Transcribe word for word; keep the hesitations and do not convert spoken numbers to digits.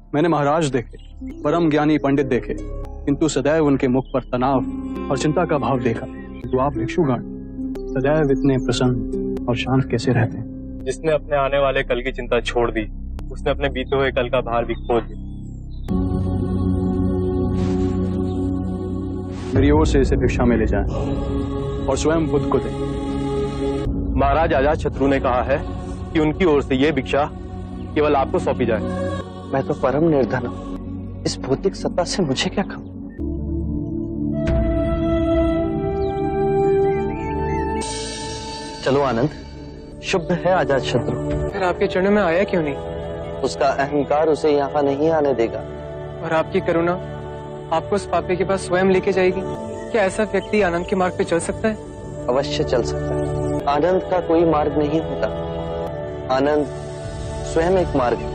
मैंने महाराज देखे, परम ज्ञानी पंडित देखे, किंतु सदैव उनके मुख पर तनाव और चिंता का भाव देखा। तो आप भिक्षुगण सदैव इतने प्रसन्न और शांत कैसे रहते हैं? जिसने अपने आने वाले कल की चिंता छोड़ दी, उसने अपने बीते हुए कल का भार भी खो दिया। मेरी ओर से इसे भिक्षा में ले जाएं और स्वयं बुद्ध को दें। महाराज अजातशत्रु ने कहा है कि उनकी ओर से यह भिक्षा केवल आपको सौंपी जाए। मैं तो परम निर्धन हूं, इस भौतिक सत्ता से मुझे क्या काम? चलो आनंद, शुभ है अजातशत्रु। फिर आपके चरणों में आया क्यों नहीं? उसका अहंकार उसे यहाँ नहीं आने देगा। और आपकी करुणा आपको उस पापी के पास स्वयं लेके जाएगी। क्या ऐसा व्यक्ति आनंद के मार्ग पे चल सकता है? अवश्य चल सकता है। आनंद का कोई मार्ग नहीं होता, आनंद स्वयं एक मार्ग है।